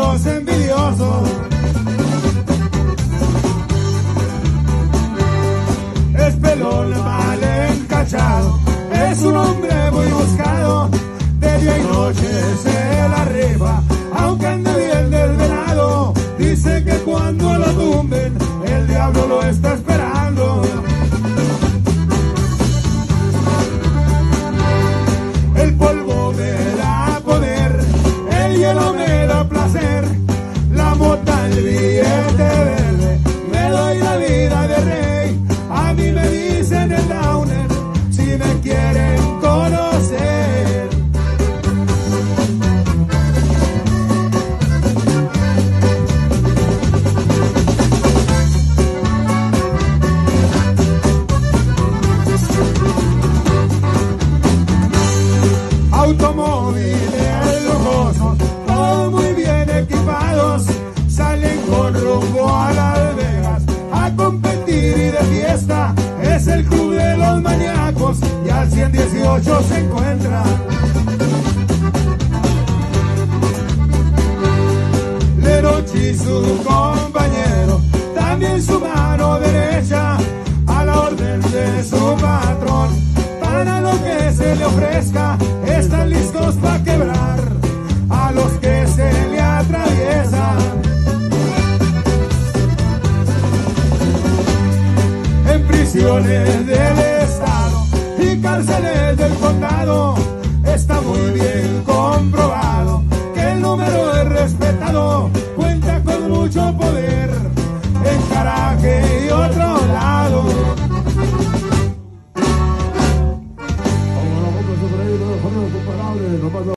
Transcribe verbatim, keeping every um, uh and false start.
los envidiosos. Es pelón mal encachado, es un hombre muy buscado, de día y noche se la rifa, aunque ande bien desvelado. Dice que cuando lo tumben, el diablo lo está esperando. El polvo me da poder, el hielo me da placer, la mota, el billete verde, me doy la vida de rey. A mí me dicen el downer, si me quieren conocer. Automóviles lujosos, todos muy bien equipados, salen con rumbo a Las Vegas a competir y de fiesta. Es el club de los maníacos y al ciento dieciocho se encuentra. Lerochi, su compañero, también su mano derecha, a la orden de su patrón. Para lo que se le ofrezca, están listos para quebrar a los que se le atraviesan. En prisiones del estado y cárceles del condado,